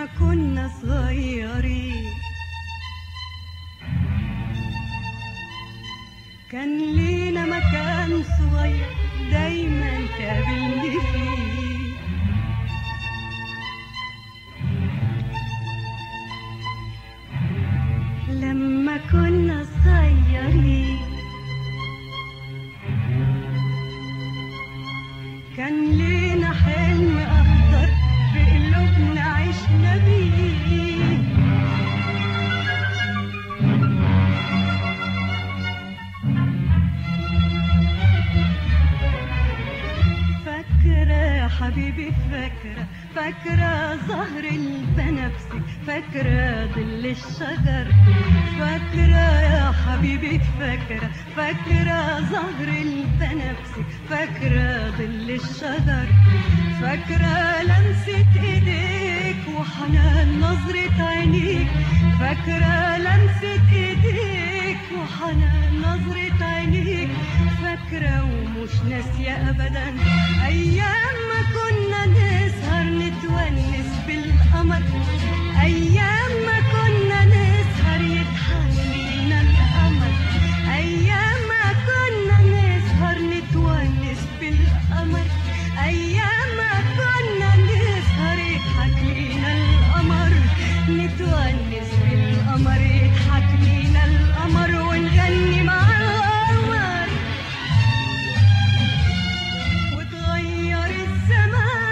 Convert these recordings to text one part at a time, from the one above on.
كنا صغيرين كان لينا مكان صغير دايما تقابلني فيه. لما كنا صغيرين كان لينا حلم أخضر في قلوبنا عشنا بيه. فاكرة يا حبيبي فاكرة زهر البنفسجي، فاكرة ظل الشجر، فاكرة يا حبيبي فاكرة زهر البنفسجي، فاكرة ظل الشجر، فاكرة لمسة ايديك وحنان نظرة عينيك، فاكرة لمسة ايديك وحنان نظرة عينيك، فاكرة ومش ناسية ابدا ايام ما كنا نسهر نتونس بالقمر، ايام ما كنا نسهر يضحك لينا القمر، ايام ما كنا نسهر نتونس بالقمر، ايام ما كنا نسهر يضحك لينا القمر، نتونس بالقمر يضحك لينا القمر ونغني مع القمر. وتغير الزمان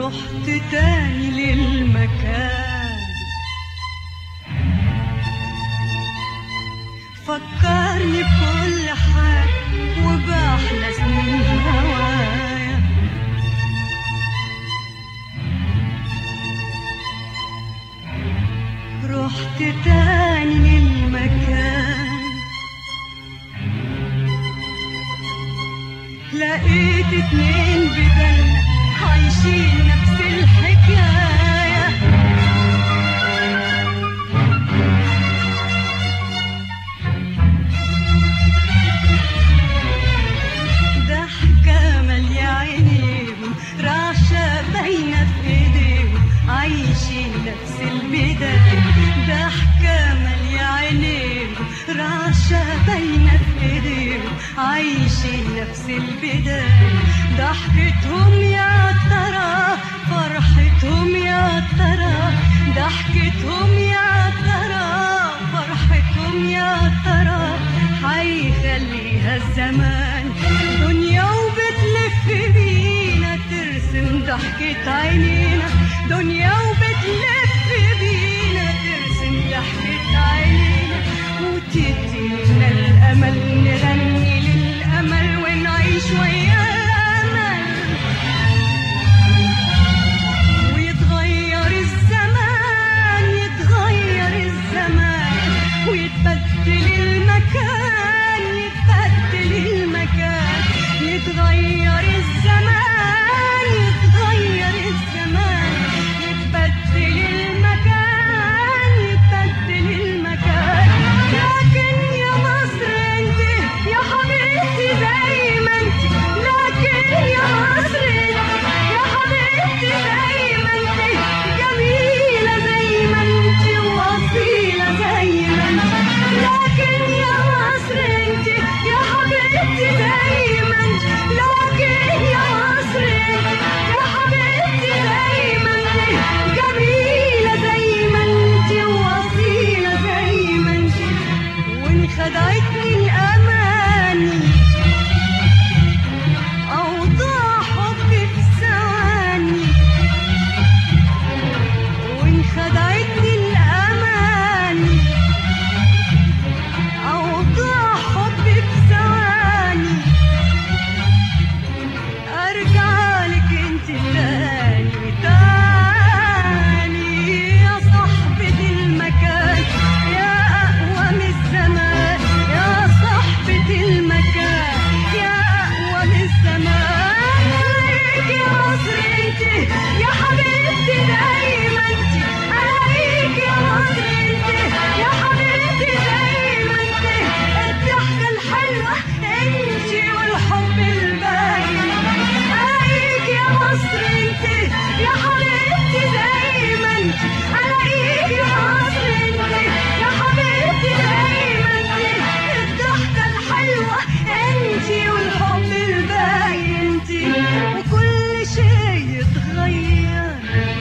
رحت تاني للمكان، فكرني بكل حاجة وبأحلى سنين هوايا. رحت تاني للمكان، لقيت اتنين بدلنا عايشين نفس الحكاية. ضحكة مالية عينيهم، رعشة باينة في ايديهم، عايشين نفس البداية. ضحكة مالية عينيهم، رعشة باينة في ايديهم، عايشين نفس البداية. ضحكتهم يا ترى فرحتهم يا ترى، ضحكتهم يا ترى فرحتهم يا ترى، هيخليها الزمان دنيا وبتلف بينا ترسم ضحكة عينينا. دنيا وبتلف بينا ترسم ضحكة عينينا، وتدينا الأمل نغني للأمل ونعيش ويا الأمل. ويتغير الزمان يتغير الزمان، ويتبدل المكان يتبدل المكان. يتغير الزمان يتغير الزمان، يتبدل المكان يتبدل المكان. لكن يا مصر انت يا حبيبتي زي ما انت، لكن يا مصر انت يا حبيبتي زي ما انت، جميلة زي ما انت وأصيلة زي ما انت. لكن يا مصر انت يا حبيبتي زي ما انت، لكن يا مصر انت يا حبيبتي زي ما انت، جميلة زي ما انت وأصيلة زي ما انت. وإن خدعتني الأماني أوضاع حبي في ثواني، وإن خدعتني الأماني أوضاع حبي في ثواني، أرجع لك انت تاني تاني يا صاحبة المكان، يا أقوى من الزمان، يا صاحبة المكان، يا أقوى من الزمان. عليك يا مصر انت يا حبيبتي دايما انت، عليك يا مصر انت يا حبيبتي دايما انت. الضحكة الحلوة انت والحب الباين، عليك يا مصر انت يا حبيبتي دايما انت، عليك يا مصر انت يا حبيبتي دايما انت. الضحكة الحلوة انت والحب الباين انت، وكل شيء يتغير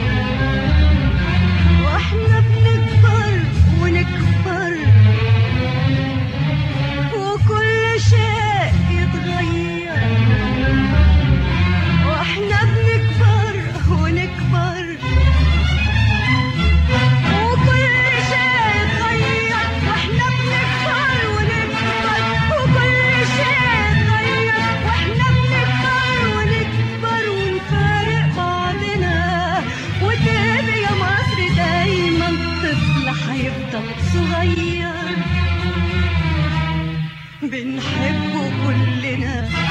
واحنا بنكبر ونكبر، وكل شيء يتغير واحنا بنكبر ونكبر، وكل شيء يتغير واحنا بنكبر ونكبر، وكل شيء يتغير واحنا بنكبر ونكبر ونفارق بعضنا. وتبقى يا مصر دايما طفل هيفضل صغير بنحبه كلنا.